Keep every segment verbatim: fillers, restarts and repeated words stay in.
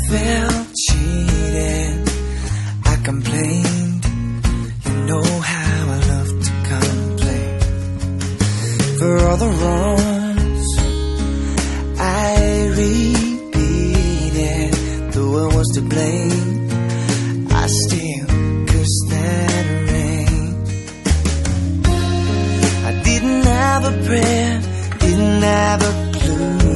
felt cheated, I complained. You know how I love to complain. For all the wrongs I repeated, though I was to blame, I still cursed that rain. I didn't have a prayer, didn't have a clue,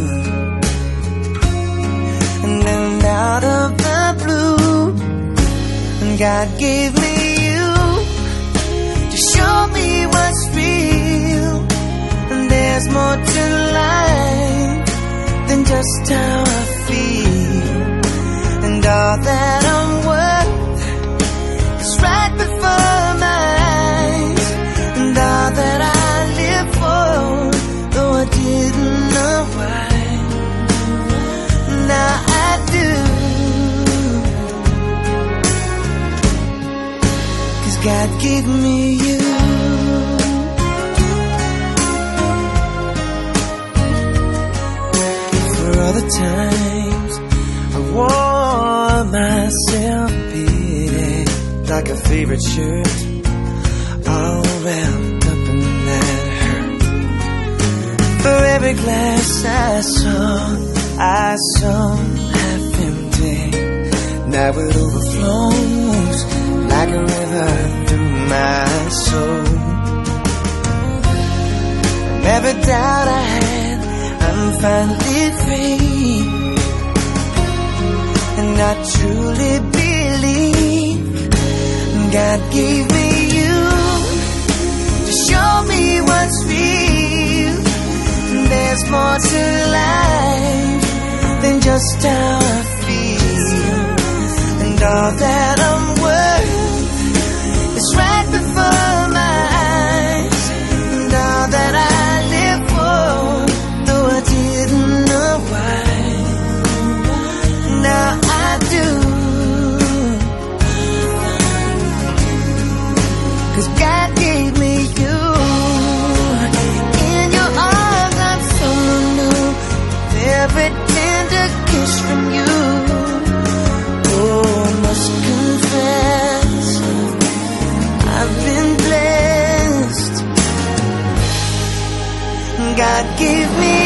and then out of the blue, God gave me you to show me what's real. And there's more to life than just how I feel. And all that I'm worth is right before my eyes. And all that I live for, though I didn't know why, now I do. 'Cause God gave me you. For all the times I wore myself beating like a favorite shirt, all wrapped up in that hurt. For every glass I saw, I saw half empty. Now it overflows like a river through my soul. And every doubt I had, I'm finally free. And I truly believe God gave me you to show me what's real. And there's more to life than just how I feel. And all that I'm worth is right before my eyes. And all that I live for, though I didn't know why, now I do. 'Cause God gave me you. In your arms I'm so new, every tender kiss from you. Oh, I must confess, I've been blessed. God gave me